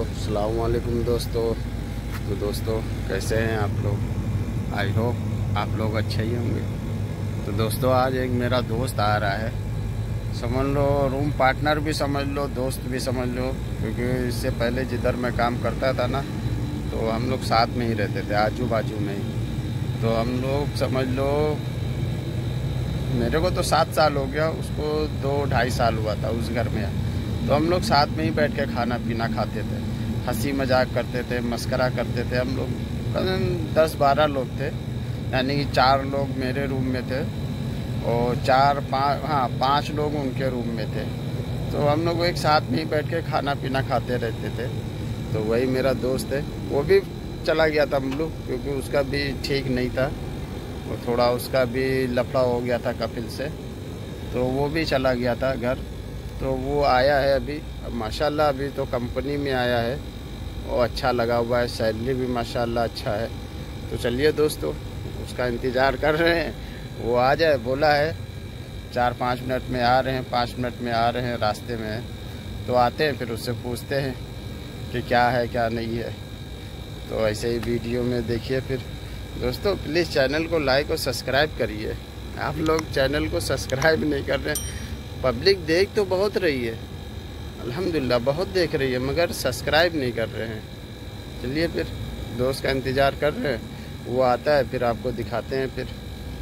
अस्सलाम वालेकुम दोस्तों। तो दोस्तों कैसे हैं आप लोग? आई होप आप लोग अच्छे ही होंगे। तो दोस्तों आज एक मेरा दोस्त आ रहा है, समझ लो रूम पार्टनर भी समझ लो, दोस्त भी समझ लो, क्योंकि इससे पहले जिधर मैं काम करता था ना तो हम लोग साथ में ही रहते थे, आजू बाजू में ही। तो हम लोग समझ लो, मेरे को तो 7 साल हो गया, उसको 2-2.5 साल हुआ था उस घर में। तो हम लोग साथ में ही बैठ के खाना पीना खाते थे, हंसी मजाक करते थे, मस्करा करते थे। हम लोग 10-12 लोग थे, यानी कि 4 लोग मेरे रूम में थे और 5 लोग उनके रूम में थे। तो हम लोग एक साथ में ही बैठ के खाना पीना खाते रहते थे। तो वही मेरा दोस्त है, वो भी चला गया था हम लोग, क्योंकि उसका भी ठीक नहीं था, वो थोड़ा उसका भी लफड़ा हो गया था कपिल से, तो वो भी चला गया था घर। तो वो आया है अभी, माशाल्लाह अभी तो कंपनी में आया है और अच्छा लगा हुआ है, सैलरी भी माशाल्लाह अच्छा है। तो चलिए दोस्तों उसका इंतज़ार कर रहे हैं, वो आ जाए, बोला है 4-5 मिनट में आ रहे हैं, 5 मिनट में आ रहे हैं, रास्ते में है। तो आते हैं फिर उससे पूछते हैं कि क्या है क्या नहीं है। तो ऐसे ही वीडियो में देखिए। फिर दोस्तों प्लीज़ चैनल को लाइक और सब्सक्राइब करिए। आप लोग चैनल को सब्सक्राइब नहीं कर रहे हैं। पब्लिक देख तो बहुत रही है, अल्हम्दुलिल्लाह बहुत देख रही है, मगर सब्सक्राइब नहीं कर रहे हैं। चलिए फिर दोस्त का इंतज़ार कर रहे हैं, वो आता है फिर आपको दिखाते हैं फिर।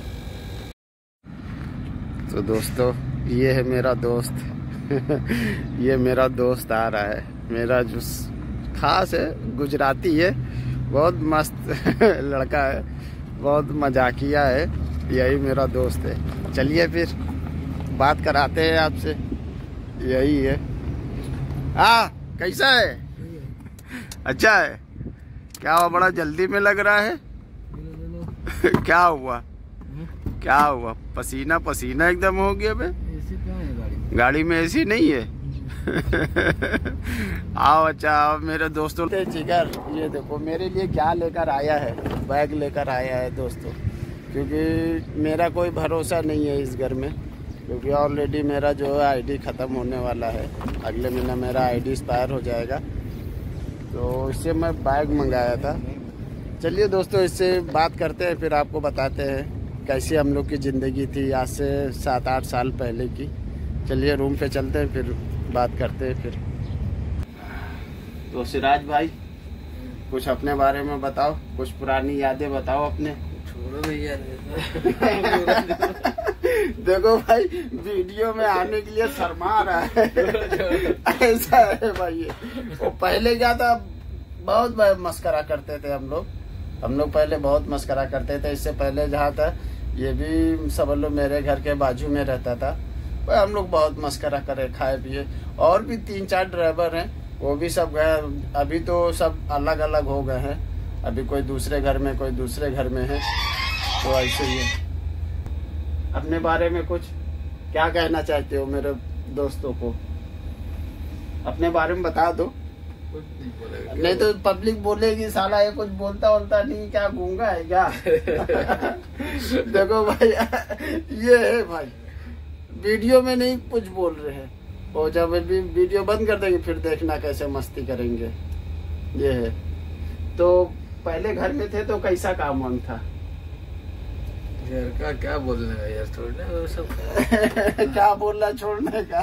तो दोस्तों ये है मेरा दोस्त ये मेरा दोस्त आ रहा है, मेरा जो खास है, गुजराती है, बहुत मस्त लड़का है, बहुत मजाकिया है, यही मेरा दोस्त है। चलिए फिर बात कराते हैं आपसे, यही है। कैसा है? अच्छा है? क्या हुआ, बड़ा जल्दी में लग रहा है क्या हुआ? क्या हुआ? पसीना पसीना एकदम हो गया बे। एसी कहाँ है गाड़ी में? एसी नहीं है आओ। अच्छा आओ मेरे दोस्तों। जिगर ये देखो मेरे लिए क्या लेकर आया है, बैग लेकर आया है दोस्तों, क्योंकि मेरा कोई भरोसा नहीं है इस घर में, क्योंकि ऑलरेडी मेरा जो है आईडी ख़त्म होने वाला है, अगले महीना मेरा आईडी एक्सपायर हो जाएगा। तो इससे मैं बैग मंगाया था। चलिए दोस्तों इससे बात करते हैं, फिर आपको बताते हैं कैसी हम लोग की ज़िंदगी थी आज से 7-8 साल पहले की। चलिए रूम पे चलते हैं, फिर बात करते हैं फिर। तो सिराज भाई कुछ अपने बारे में बताओ, कुछ पुरानी यादें बताओ अपने। छोड़ो भैया देखो भाई वीडियो में आने के लिए शर्मा रहा है ऐसा है भाई। वो पहले क्या था, बहुत मस्करा करते थे हम लोग पहले बहुत मस्करा करते थे। इससे पहले जहाँ था, ये भी समझ लो मेरे घर के बाजू में रहता था, भाई हम लोग बहुत मस्करा करे, खाए पिए। और भी 3-4 ड्राइवर हैं, वो भी सब गए, अभी तो सब अलग अलग हो गए हैं, अभी कोई दूसरे घर में, कोई दूसरे घर में है। तो ऐसे ही है। अपने बारे में कुछ क्या कहना चाहते हो मेरे दोस्तों को? अपने बारे में बता दो। कुछ नहीं बोलेगा, नहीं तो पब्लिक बोलेगी साला ये कुछ बोलता नहीं, क्या गूंगा है क्या देखो भाई ये है भाई, वीडियो में नहीं कुछ बोल रहे हैं, और जब भी वीडियो बंद कर देंगे फिर देखना कैसे मस्ती करेंगे। ये है। तो पहले घर में थे तो कैसा काम वाम था? घर का क्या बोलने का यार, छोड़ने वो सब क्या बोलना छोड़ने का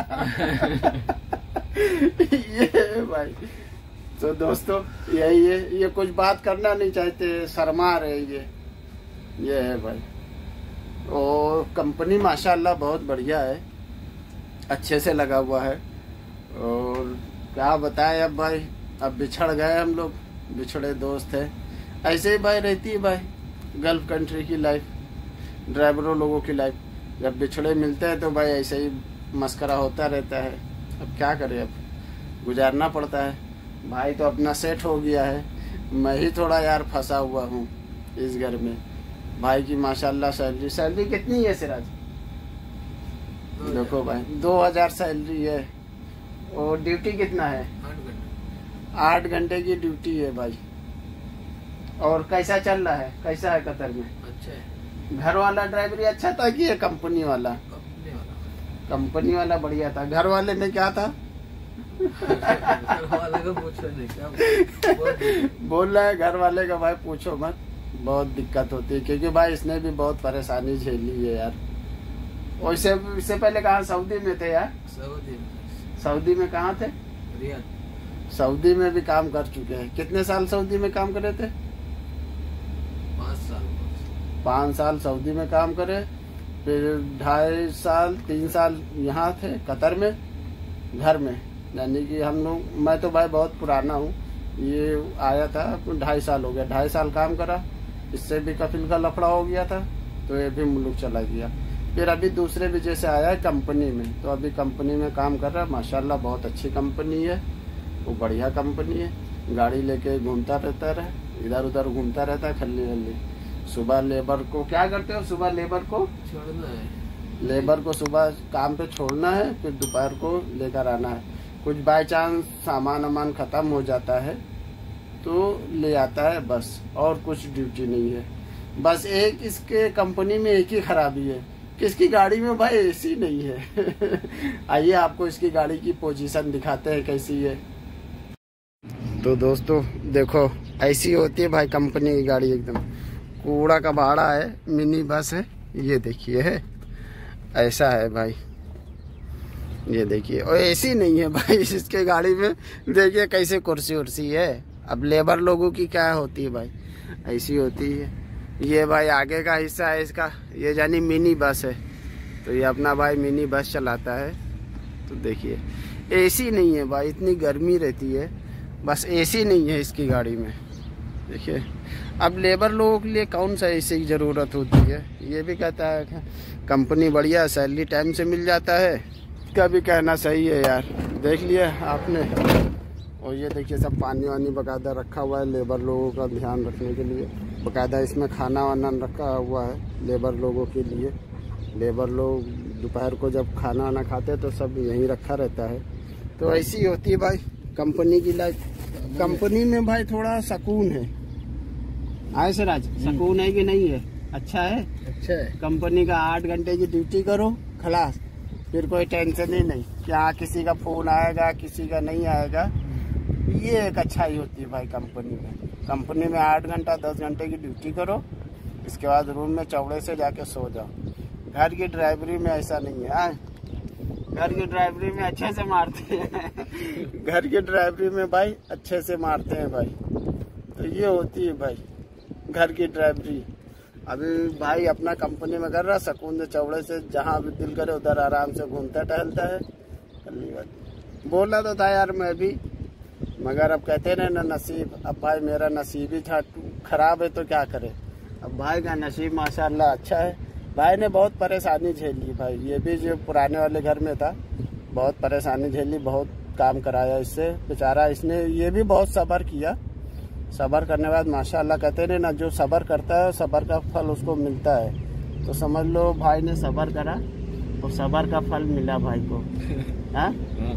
ये है भाई। तो दोस्तों यही है, ये कुछ बात करना नहीं चाहते, शर्मा रहे ये है भाई। और कंपनी माशाल्लाह बहुत बढ़िया है, अच्छे से लगा हुआ है। और क्या बताएं अब भाई, अब बिछड़ गए हम लोग, बिछड़े दोस्त हैं। ऐसे ही भाई रहती है भाई गल्फ कंट्री की लाइफ, ड्राइवरों लोगों की लाइफ। जब बिछड़े मिलते हैं तो भाई ऐसे ही मस्करा होता रहता है। अब क्या करें, अब गुजारना पड़ता है। भाई तो अपना सेट हो गया है, मैं ही थोड़ा यार फंसा हुआ हूँ इस घर में। भाई की माशाल्लाह सैलरी कितनी है सिराज? देखो भाई 2000 सैलरी है। और ड्यूटी कितना है? 8 घंटे की ड्यूटी है भाई। और कैसा चल रहा है, कैसा है कतर में? अच्छा है। घर वाला ड्राइवरी अच्छा था कि ये कंपनी वाला? कंपनी वाला बढ़िया था। घर वाले में क्या था घर वाले को पूछो नहीं क्या बोल रहा है घर वाले का भाई पूछो मत, बहुत दिक्कत होती है क्योंकि भाई इसने भी बहुत परेशानी झेली है यार। वैसे इससे पहले कहाँ सऊदी में थे यार? सऊदी में कहाँ थे? रियाद। सऊदी में भी काम कर चुके हैं। कितने साल सऊदी में काम करे थे? 5 साल। 5 साल सऊदी में काम करे, फिर 2.5 साल 3 साल यहाँ थे कतर में घर में। यानी कि हम लोग, मैं तो भाई बहुत पुराना हूँ, ये आया था 2.5 साल हो गया। 2.5 साल काम करा, इससे भी कफिल का लफड़ा हो गया था तो ये भी मुल्क चला गया। फिर अभी दूसरे वजह से आया है कंपनी में, तो अभी कंपनी में काम कर रहा है। माशाल्लाह बहुत अच्छी कंपनी है, वो बढ़िया कंपनी है। गाड़ी लेके घूमता रहता है, इधर उधर घूमता रहता है खल्ली वल्ली। सुबह लेबर को क्या करते हो? सुबह लेबर को छोड़ना है, लेबर को सुबह काम पे छोड़ना है, फिर दोपहर को लेकर आना है। कुछ बाय चांस सामान वामान खत्म हो जाता है तो ले आता है बस, और कुछ ड्यूटी नहीं है। बस एक इसके कंपनी में एक ही खराबी है कि इसकी गाड़ी में भाई एसी नहीं है। आइए आपको इसकी गाड़ी की पोजीशन दिखाते हैं कैसी है। तो दोस्तों देखो ऐसी होती है भाई कंपनी की गाड़ी, एकदम कूड़ा का भाड़ा है, मिनी बस है। ये देखिए है, ऐसा है भाई, ये देखिए। और एसी नहीं है भाई इसके गाड़ी में, देखिए कैसे कुर्सी उर्सी है। अब लेबर लोगों की क्या होती है भाई, ऐसी होती है। ये भाई आगे का हिस्सा है इसका, ये जानी मिनी बस है, तो ये अपना भाई मिनी बस चलाता है। तो देखिए एसी नहीं है भाई, इतनी गर्मी रहती है, बस एसी नहीं है इसकी गाड़ी में। देखिए अब लेबर लोगों के लिए कौन सा एसी की ज़रूरत होती है। ये भी कहता है कंपनी बढ़िया, सैलरी टाइम से मिल जाता है, इसका भी कहना सही है यार। देख लिया आपने। और ये देखिए सब पानी वानी बाकायदा रखा हुआ है लेबर लोगों का ध्यान रखने के लिए। बाकायदा इसमें खाना वाना रखा हुआ है लेबर लोगों के लिए। लेबर लोग दोपहर को जब खाना वाना खाते हैं तो सब यहीं रखा रहता है। तो ऐसी होती है भाई कंपनी की लाइफ। कंपनी में भाई थोड़ा सुकून है। आए सिराज, सुकून है कि नहीं है? अच्छा है, अच्छा है। कंपनी का 8 घंटे की ड्यूटी करो, खलास, फिर कोई टेंशन ही नहीं कि हाँ किसी का फोन आएगा किसी का नहीं आएगा। ये एक अच्छाई होती है भाई कंपनी में। कंपनी में 8 घंटा 10 घंटे की ड्यूटी करो, इसके बाद रूम में चौड़े से जाके सो जाओ। घर की ड्राइवरी में ऐसा नहीं है। घर की ड्राइवरी में अच्छे से मारते हैं। घर की ड्राइवरी में भाई अच्छे से मारते हैं भाई। तो ये होती है भाई घर की ड्राइवरी। अभी भाई अपना कंपनी में कर रहा, सुकून से चौड़े से जहाँ भी दिल करे उधर आराम से घूमता टहलता है। कल्ली बात बोला तो था यार मैं भी, मगर अब कहते हैं ना नसीब। अब भाई मेरा नसीब ही था खराब है तो क्या करे। अब भाई का नसीब माशाल्लाह अच्छा है। भाई ने बहुत परेशानी झेली भाई, ये भी जो पुराने वाले घर में था बहुत परेशानी झेली, बहुत काम कराया इससे बेचारा। इसने ये भी बहुत सब्र किया। सब्र करने के बाद माशाल्लाह कहते हैं ना जो सब्र करता है सब्र का फल उसको मिलता है। तो समझ लो भाई ने सब्र करा और सब्र का फल मिला भाई को। हाँ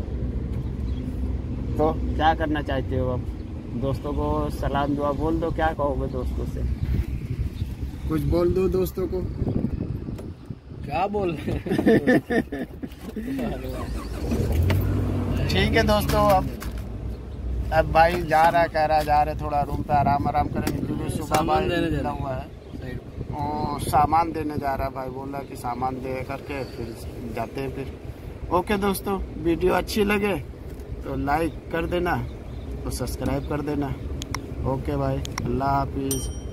तो क्या करना चाहते हो? अब दोस्तों को सलाम दुआ बोल दो, क्या कहोगे दोस्तों से? कुछ बोल दो दोस्तों को। क्या बोल ठीक है दोस्तों, अब भाई जा रहा, कह रहा जा रहे थोड़ा रूम पे आराम करेंगे क्योंकि सुबह सामान देने जा हुआ है। और सामान देने जा रहा है भाई, बोल रहा कि सामान दे करके फिर जाते हैं फिर। ओके दोस्तों, वीडियो अच्छी लगे तो लाइक कर देना और सब्सक्राइब कर देना। ओके भाई, अल्लाह हाफिज़।